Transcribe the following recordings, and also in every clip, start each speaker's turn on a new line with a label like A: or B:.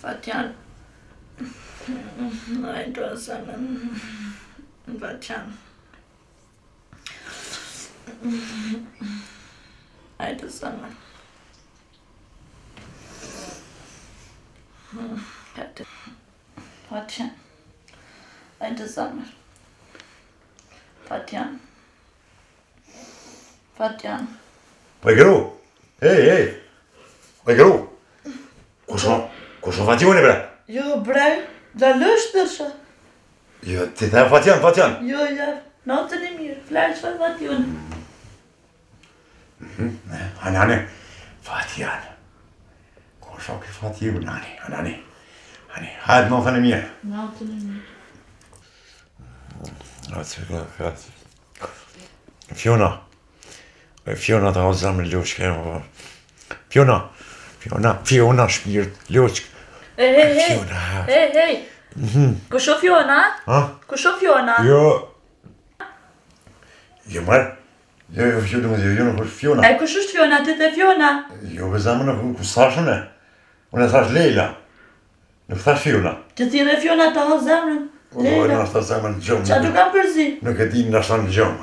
A: Fatjan. Nej, du har samman. Fatjan. Nej, det är samma. Fatjan. Nej, det är samma. Fatjan. Fatjan.
B: Păi Ei! Păi Cu Fatione, bre?
A: Jo, bre, dat luistert ze.
B: Jo, dit is Fatian.
A: Jo, ja, nou te niet meer. Vlees van Fatjan.
B: Anane, Fatian. Cu Fatione, Anane. Hai, nu van mie.
A: Nou te niet meer.
B: Fiona draus sammelt Ljoschke. Fiona spielt Ljoschke.
A: Hej. Gå så Fiona. Gå så Fiona.
B: Jo, maar. Fiona.
A: Nej, gå så Fiona, det är Fiona.
B: Jo, vi samman ku Sashane. Hon Sash Leila. Nu Sash Fiona.
A: Det är Fiona att ha samman.
B: Och nu står samman John.
A: Så du kan precis.
B: Nu kan din nästan John.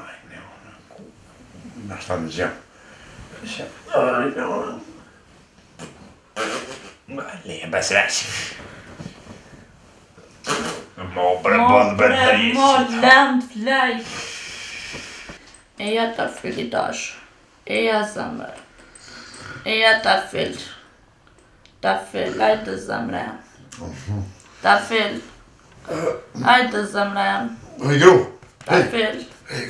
B: Nästan John. Lebesrätt.
A: Målland fly. Jag tar fyll i dag. Jag samlar. Jag tar fyll. Lite samlar. Taffel. Lite samlar.
B: Hej,
A: Taffel.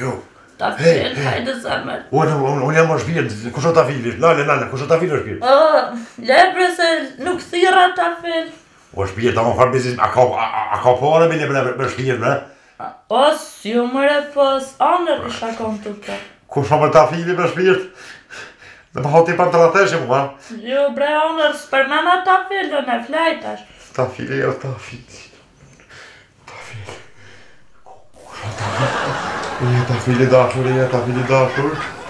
A: Lite samlar.
B: Hon är morspiel. Cosa ta fili? Lalle, cosa ta fili spiel?
A: Jag brukar luxera taffel.
B: Och spiel da man precis akapara vill jag spiel, va?
A: Sjumare på andra kontot.
B: Cosa ma ta fili per spiel? Det har typ pantalate się ma.
A: Jo, bra annars spermana taffel den är flätas.
B: Ta fili. Ta fili dator.